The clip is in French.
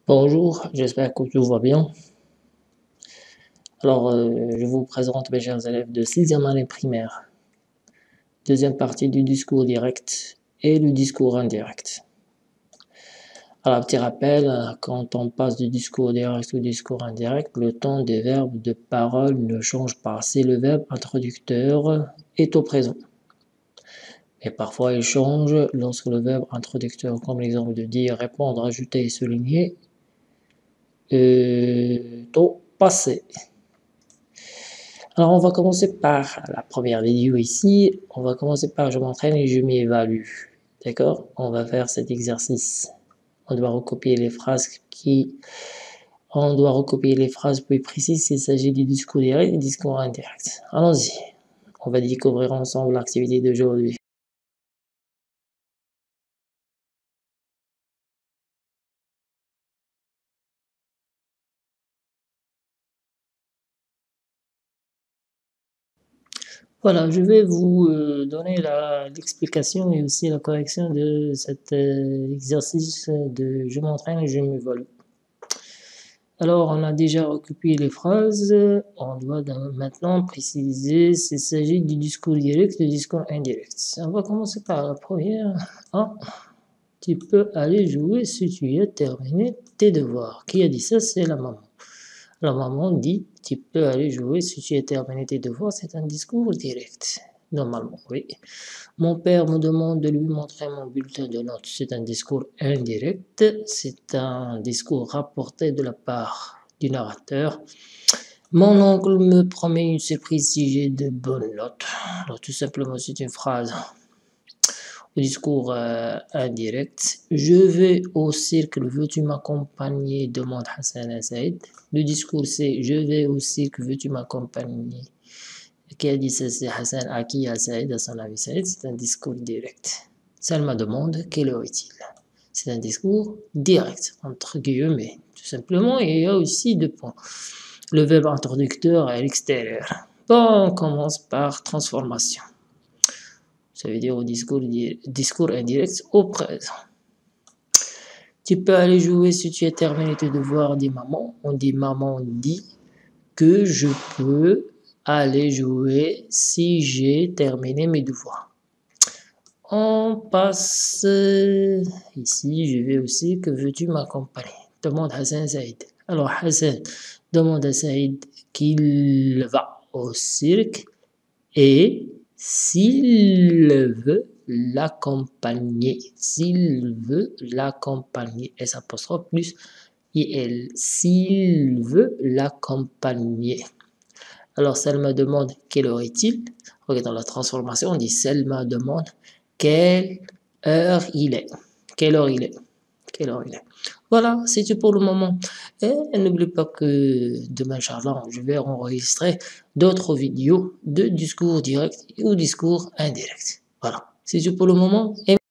Bonjour, j'espère que tout va bien. Alors, je vous présente mes chers élèves de 6e année primaire. Deuxième partie du discours direct et du discours indirect. Alors, petit rappel, quand on passe du discours direct au discours indirect, le temps des verbes de parole ne change pas. C'est le verbe introducteur est au présent. Et parfois, il change lorsque le verbe introducteur, comme l'exemple de dire, répondre, ajouter et souligner, est au passé. Alors, on va commencer par la première vidéo ici. On va commencer par je m'entraîne et je m'évalue. D'accord? On va faire cet exercice. On doit recopier les phrases puis préciser s'il s'agit du discours direct et du discours indirect. Allons-y. On va découvrir ensemble l'activité d'aujourd'hui. Voilà, je vais vous donner l'explication et aussi la correction de cet exercice de je m'entraîne et je m'évalue. Alors, on a déjà recopié les phrases. On doit maintenant préciser s'il s'agit du discours direct ou du discours indirect. On va commencer par la première. Ah, tu peux aller jouer si tu as terminé tes devoirs. Qui a dit ça? C'est la maman. La maman dit, tu peux aller jouer si tu as terminé tes devoirs. C'est un discours direct. Normalement, oui. Mon père me demande de lui montrer mon bulletin de notes. C'est un discours indirect. C'est un discours rapporté de la part du narrateur. Mon oncle me promet une surprise si j'ai de bonnes notes. Alors, tout simplement, c'est une phrase. Au discours indirect. Je vais au cirque, veux-tu m'accompagner? Demande Hassan à Saïd. Le discours, c'est je vais au cirque, veux-tu m'accompagner? Qui a dit ça? C'est Hassan à qui? À Saïd, à son ami Saïd. C'est un discours direct. Salma demande quelle heure est-il? C'est un discours direct, entre guillemets. Tout simplement, et il y a aussi deux points. Le verbe introducteur à l'extérieur. Bon, on commence par transformation. Ça veut dire au discours indirect au présent. Tu peux aller jouer si tu as terminé tes devoirs, dit maman. On dit maman dit que je peux aller jouer si j'ai terminé mes devoirs. On passe ici, je vais aussi, que veux-tu m'accompagner? Demande Hassan Saïd. Alors Hassan demande à Saïd qu'il va au cirque et s'il veut l'accompagner. S'il veut l'accompagner. S apostrophe plus IL. S'il veut l'accompagner. Alors Selma demande quelle heure est-il? Dans la transformation, on dit Selma demande quelle heure il est. Quelle heure il est. Quelle heure il est. Voilà, c'est tout pour le moment. Et n'oublie pas que demain, Inch'Allah, je vais enregistrer d'autres vidéos de discours direct ou discours indirect. Voilà, c'est tout pour le moment. Et